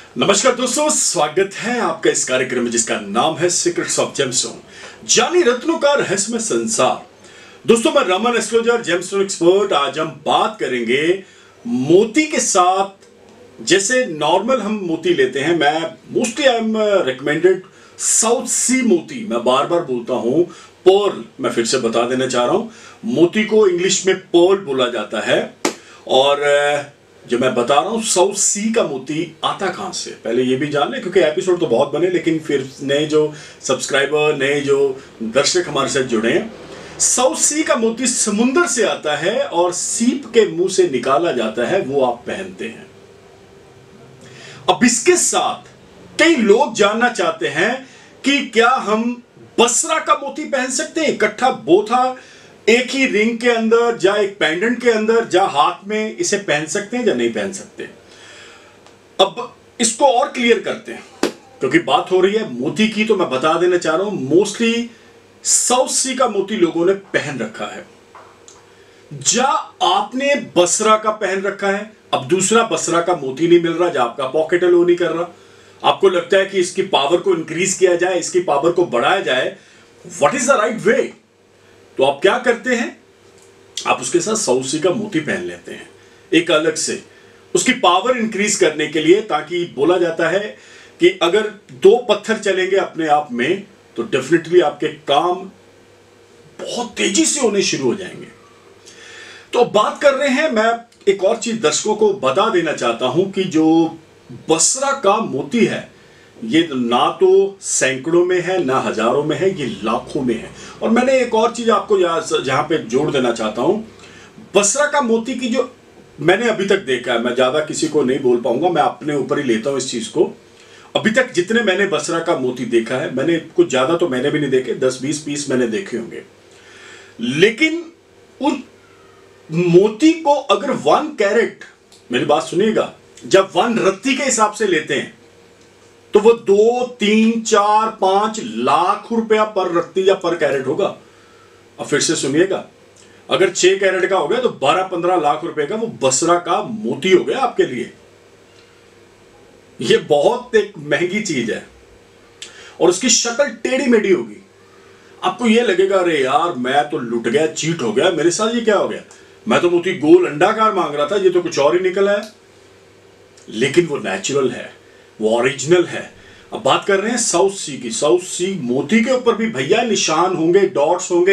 नमस्कार दोस्तों, स्वागत है आपका इस कार्यक्रम में जिसका नाम है सीक्रेट्स ऑफ जेमस्टोन, जानी रत्नों का रहस्यमय संसार। दोस्तों, मैं रमन एस्ट्रोलॉजर, जेमस्टोन एक्सपर्ट। आज हम बात करेंगे मोती के साथ। जैसे नॉर्मल हम मोती लेते हैं, मैं mostly I am recommended south sea मोती। मैं बार बार बोलता हूं पर्ल, मैं फिर से बता देना चाह रहा हूं, मोती को इंग्लिश में पर्ल बोला जाता है। और जो मैं बता रहा हूं साउथ सी का मोती आता कहां से, पहले ये भी जान ले, क्योंकि एपिसोड तो बहुत बने, लेकिन फिर नए जो सब्सक्राइबर, नए जो दर्शक हमारे साथ जुड़े हैं, साउथ सी का मोती समुद्र से आता है और सीप के मुंह से निकाला जाता है, वो आप पहनते हैं। अब इसके साथ कई लोग जानना चाहते हैं कि क्या हम बसरा का मोती पहन सकते हैं, इकट्ठा बोथा एक ही रिंग के अंदर, या एक पेंडेंट के अंदर, या हाथ में, इसे पहन सकते हैं या नहीं पहन सकते। अब इसको और क्लियर करते हैं, क्योंकि बात हो रही है मोती की, तो मैं बता देना चाह रहा हूं मोस्टली साउथ सी का मोती लोगों ने पहन रखा है, या आपने बसरा का पहन रखा है। अब दूसरा बसरा का मोती नहीं मिल रहा, या आपका पॉकेट अलो नहीं कर रहा, आपको लगता है कि इसकी पावर को इंक्रीज किया जाए, इसकी पावर को बढ़ाया जाए, what is the right way. तो आप क्या करते हैं, आप उसके साथ साउथ सी का मोती पहन लेते हैं एक अलग से, उसकी पावर इंक्रीज करने के लिए, ताकि बोला जाता है कि अगर दो पत्थर चलेंगे अपने आप में तो डेफिनेटली आपके काम बहुत तेजी से होने शुरू हो जाएंगे। तो बात कर रहे हैं, मैं एक और चीज दर्शकों को बता देना चाहता हूं कि जो बसरा का मोती है, ये ना तो सैकड़ों में है, ना हजारों में है, ये लाखों में है। और मैंने एक और चीज आपको जहां पे जोड़ देना चाहता हूं, बसरा का मोती की जो मैंने अभी तक देखा है, मैं ज्यादा किसी को नहीं बोल पाऊंगा, मैं अपने ऊपर ही लेता हूं इस चीज को। अभी तक जितने मैंने बसरा का मोती देखा है, मैंने कुछ ज्यादा तो मैंने भी नहीं देखे, 10-20 पीस मैंने देखे होंगे, लेकिन उन मोती को अगर 1 कैरेट, मेरी बात सुनिएगा, जब 1 रत्ती के हिसाब से लेते हैं तो वो 2, 3, 4, 5 लाख रुपया पर रत्ती या पर कैरेट होगा। अब फिर से सुनिएगा, अगर 6 कैरेट का हो गया तो 12-15 लाख रुपए का वो बसरा का मोती हो गया आपके लिए। ये बहुत एक महंगी चीज है, और उसकी शक्ल टेढ़ी मेढ़ी होगी। आपको ये लगेगा, अरे यार मैं तो लुट गया, चीट हो गया, मेरे साथ ये क्या हो गया, मैं तो मोती गोल अंडाकार मांग रहा था, ये तो कुछ और ही निकला है। लेकिन वो नेचुरल है, वो ओरिजिनल है। अब बात कर रहे हैं साउथ सी की। साउथ सी मोती के ऊपर भी भैया निशान होंगे, डॉट्स होंगे।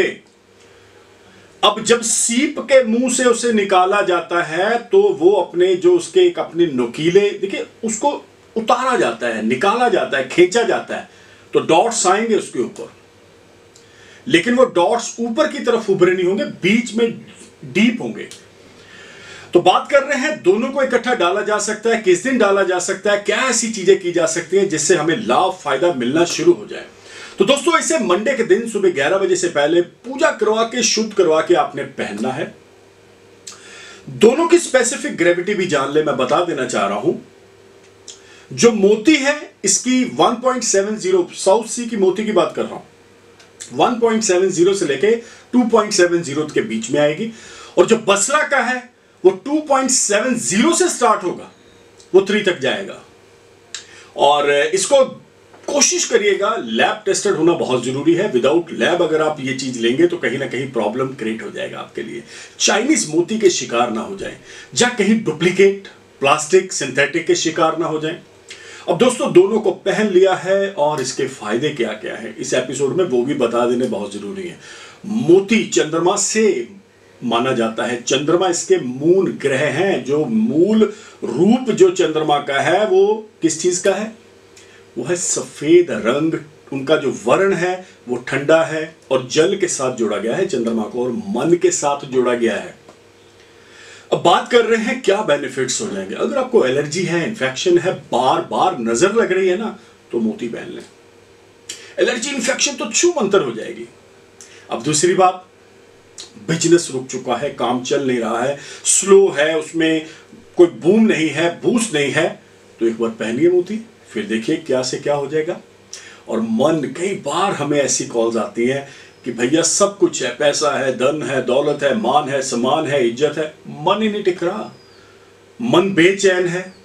अब जब सीप के मुंह से उसे निकाला जाता है तो वो अपने जो उसके एक अपने नुकीले, देखिए उसको उतारा जाता है, निकाला जाता है, खींचा जाता है, तो डॉट्स आएंगे उसके ऊपर। लेकिन वो डॉट्स ऊपर की तरफ उभरे नहीं होंगे, बीच में डीप होंगे। तो बात कर रहे हैं दोनों को इकट्ठा डाला जा सकता है, किस दिन डाला जा सकता है, क्या ऐसी चीजें की जा सकती हैं जिससे हमें लाभ फायदा मिलना शुरू हो जाए। तो दोस्तों, इसे मंडे के दिन सुबह 11 बजे से पहले पूजा करवा के, शुद्ध करवा के आपने पहनना है। दोनों की स्पेसिफिक ग्रेविटी भी जान ले, मैं बता देना चाह रहा हूं। जो मोती है इसकी 1.70, साउथ सी की मोती की बात कर रहा हूं, 1.70 से लेके 2.70 के बीच में आएगी। और जो बसरा का है वो 2.70 से स्टार्ट होगा, वो 3 तक जाएगा। और इसको कोशिश करिएगा, लैब टेस्टेड होना बहुत जरूरी है। विदाउट लैब अगर आप ये चीज लेंगे तो कहीं ना कहीं प्रॉब्लम क्रिएट हो जाएगा आपके लिए। चाइनीज मोती के शिकार ना हो जाए, या कहीं डुप्लीकेट प्लास्टिक सिंथेटिक के शिकार ना हो जाए। अब दोस्तों, दोनों को पहन लिया है और इसके फायदे क्या क्या है इस एपिसोड में वो भी बता देने बहुत जरूरी है। मोती चंद्रमा से माना जाता है, चंद्रमा इसके मूल ग्रह हैं। जो मूल रूप जो चंद्रमा का है वो किस चीज का है, वो है सफेद रंग। उनका जो वर्ण है वो ठंडा है, और जल के साथ जोड़ा गया है चंद्रमा को, और मन के साथ जोड़ा गया है। अब बात कर रहे हैं क्या बेनिफिट्स हो जाएंगे। अगर आपको एलर्जी है, इंफेक्शन है, बार बार नजर लग रही है ना, तो मोती पहन लें। एलर्जी इंफेक्शन तो छू मंतर हो जाएगी। अब दूसरी बात, बिजनेस रुक चुका है, काम चल नहीं रहा है, स्लो है, उसमें कोई बूम नहीं है, बूस्ट नहीं है, तो एक बार पहनिए मोती, फिर देखिए क्या से क्या हो जाएगा। और मन, कई बार हमें ऐसी कॉल्स आती हैं कि भैया सब कुछ है, पैसा है, धन है, दौलत है, मान है, सम्मान है, इज्जत है, मन ही नहीं टिक रहा, मन बेचैन है,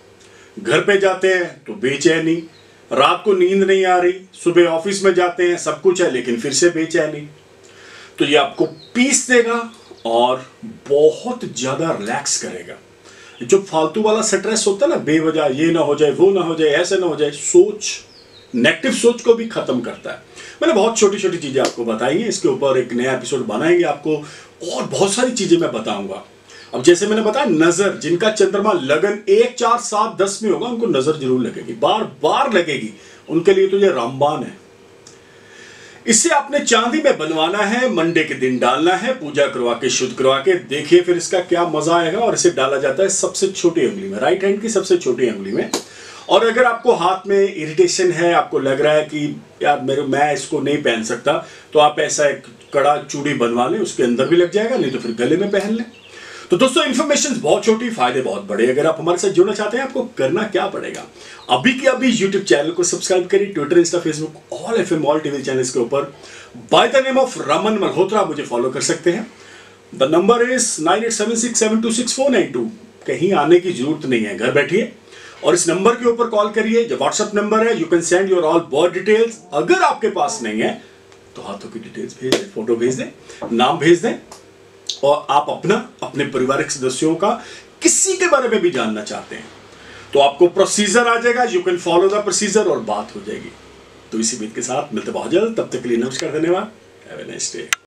घर पे जाते हैं तो बेचैनी, रात को नींद नहीं आ रही, सुबह ऑफिस में जाते हैं सब कुछ है लेकिन फिर से बेचैनी। तो ये आपको पीस देगा और बहुत ज्यादा रिलैक्स करेगा। जो फालतू वाला स्ट्रेस होता है ना, बेवजह ये ना हो जाए, वो ना हो जाए, ऐसे ना हो जाए, सोच, नेगेटिव सोच को भी खत्म करता है। मैंने बहुत छोटी छोटी चीजें आपको बताई हैं, इसके ऊपर एक नया एपिसोड बनाएंगे आपको और बहुत सारी चीजें मैं बताऊंगा। अब जैसे मैंने बताया, नजर, जिनका चंद्रमा लगन 1, 4, 7, 10 में होगा उनको नजर जरूर लगेगी, बार बार लगेगी, उनके लिए तो ये रामबाण है। इससे आपने चांदी में बनवाना है, मंडे के दिन डालना है, पूजा करवा के शुद्ध करवा के देखिए फिर इसका क्या मजा आएगा। और इसे डाला जाता है सबसे छोटी उंगली में, राइट हैंड की सबसे छोटी उंगली में। और अगर आपको हाथ में इरिटेशन है, आपको लग रहा है कि यार मैं इसको नहीं पहन सकता, तो आप ऐसा एक कड़ा चूड़ी बनवा लें, उसके अंदर भी लग जाएगा, नहीं तो फिर गले में पहन लें। तो दोस्तों इन्फॉर्मेशन बहुत छोटी, फायदे बहुत बड़े। अगर आप हमारे साथ जुड़ना चाहते हैं, आपको करना क्या पड़ेगा, अभी के अभी यूट्यूब चैनल को सब्सक्राइब करिए, Twitter, Insta, Facebook, all FM all TV channels के ऊपर by the name of Raman Malhotra मुझे फॉलो कर सकते हैं। The number is 9876726492। कहीं आने की जरूरत नहीं है, घर बैठिए और इस नंबर के ऊपर कॉल करिए, जो व्हाट्सएप नंबर है। You can send your all birth details. अगर आपके पास नहीं है तो हाथों की डिटेल्स भेज दें, फोटो भेज दें, नाम भेज दें, और आप अपने पारिवारिक सदस्यों का किसी के बारे में भी जानना चाहते हैं तो आपको प्रोसीजर आ जाएगा। You can follow the procedure और बात हो जाएगी। तो इसी बात के साथ मिलते बहुत जल्द, तब तक के लिए नमस्कार, धन्यवाद, हैव अ नाइस डे।